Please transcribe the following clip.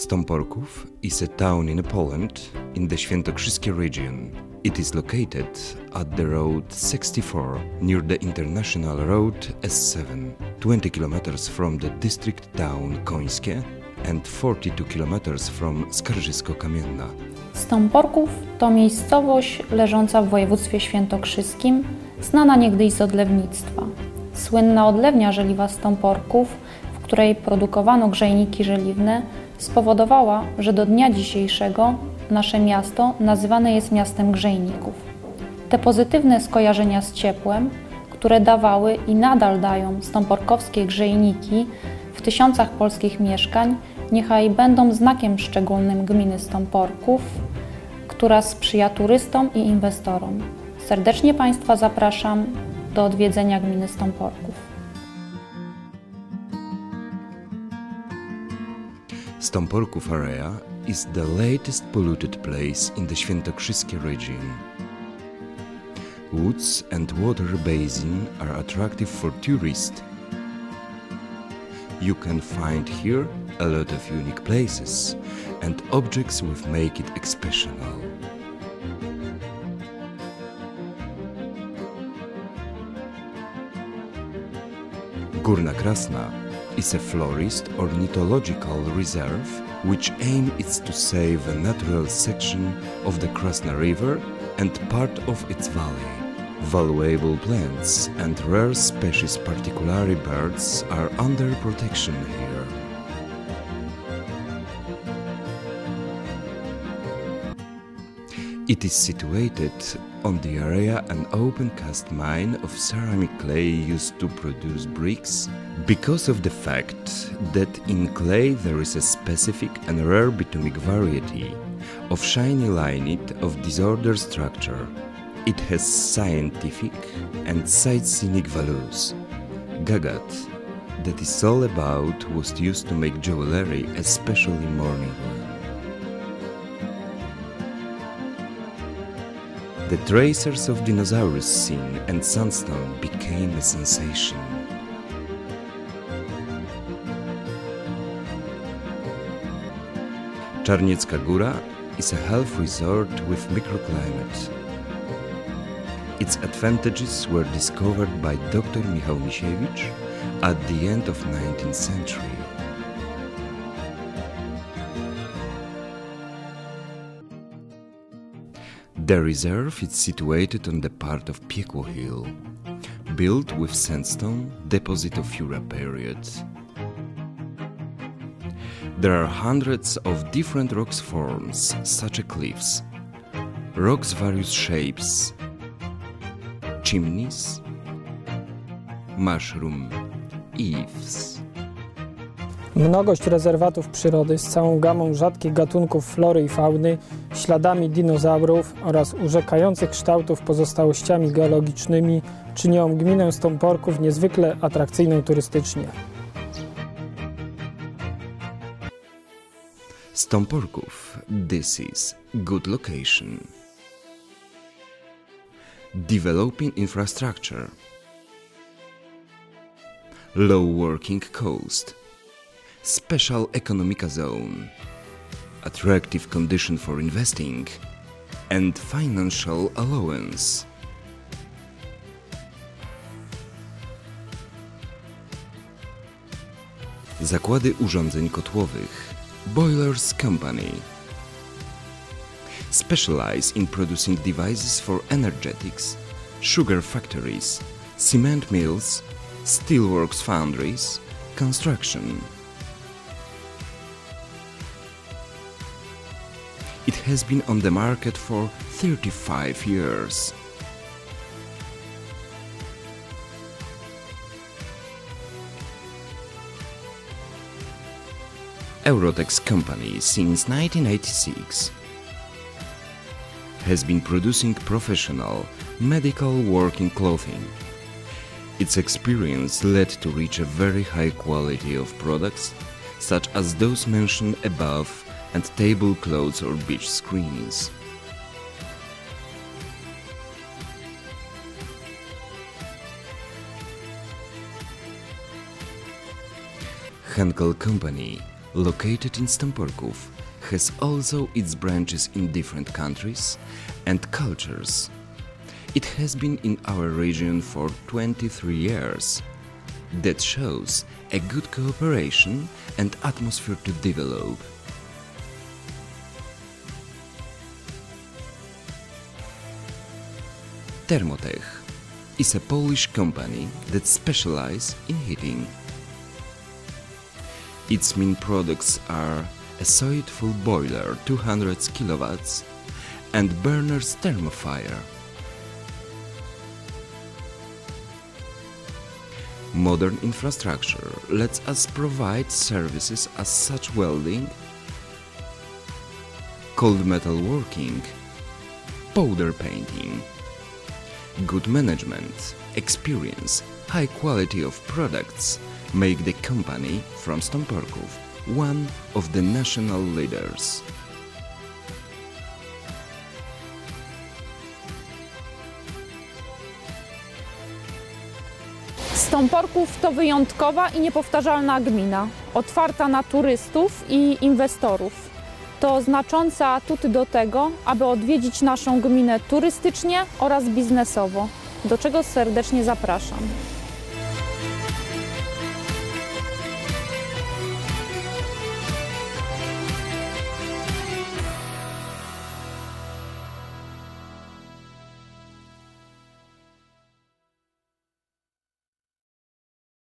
Stomporków is a town in Poland in the Świętokrzyskie region. It is located at the road 64 near the International Road S7, 20 kilometers from the district town Końskie and 42 kilometers from Skarżysko-Kamienna. Stomporków to miejscowość leżąca w województwie świętokrzyskim, znana niegdyś z odlewnictwa. Słynna odlewnia żeliwa Stomporków, w której produkowano grzejniki żeliwne, spowodowała, że do dnia dzisiejszego nasze miasto nazywane jest miastem grzejników. Te pozytywne skojarzenia z ciepłem, które dawały i nadal dają stomporkowskie grzejniki w tysiącach polskich mieszkań, niechaj będą znakiem szczególnym gminy Stomporków, która sprzyja turystom i inwestorom. Serdecznie Państwa zapraszam do odwiedzenia gminy Stomporków. Stomporków area is the latest polluted place in the Świętokrzyskie region. Woods and water basin are attractive for tourists. You can find here a lot of unique places and objects which make it exceptional. Górna Krasna is a forest ornithological reserve which aim is to save a natural section of the Krasna River and part of its valley. Valuable plants and rare species, particularly birds, are under protection here. It is situated on the area an open cast mine of ceramic clay used to produce bricks because of the fact that in clay there is a specific and rare bitumic variety of shiny lignite of disordered structure. It has scientific and sightseeing values. Gagat, that is all about, was used to make jewelry, especially mourning wear. The tracers of dinosaurs scene and sandstone became a sensation. Czarniecka Góra is a health resort with microclimate. Its advantages were discovered by Dr. Michał Misiewicz at the end of 19th century. The reserve is situated on the part of Piekło Hill, built with sandstone deposit of Jura period. There are hundreds of different rock forms, such as cliffs, rocks various shapes, chimneys, mushroom eaves. Mnogość rezerwatów przyrody z całą gamą rzadkich gatunków flory i fauny, śladami dinozaurów oraz urzekających kształtów pozostałościami geologicznymi czynią gminę Stomporków niezwykle atrakcyjną turystycznie. Stomporków, this is good location. Developing infrastructure. Low working cost. Special economic zone. Attractive condition for investing. And financial allowance. Zakłady urządzeń kotłowych. Boilers Company. Specialize in producing devices for energetics, sugar factories, cement mills, steelworks foundries, construction. It has been on the market for 35 years. Eurotex Company since 1986 has been producing professional medical working clothing. Its experience led to reach a very high quality of products such as those mentioned above and tablecloths or beach screens. Henkel Company located in Stamporków, has also its branches in different countries and cultures. It has been in our region for 23 years. That shows a good cooperation and atmosphere to develop. Thermotech is a Polish company that specializes in heating. Its main products are a solid-fuel boiler 200 kW and burners thermofire. Modern infrastructure lets us provide services as such welding, cold metal working, powder painting. Good management, experience, high quality of products make the company from Stamporków one of the national leaders. Stamporków to wyjątkowa i niepowtarzalna gmina, otwarta na turystów i inwestorów. To znaczące atuty do tego, aby odwiedzić naszą gminę turystycznie oraz biznesowo, do czego serdecznie zapraszam.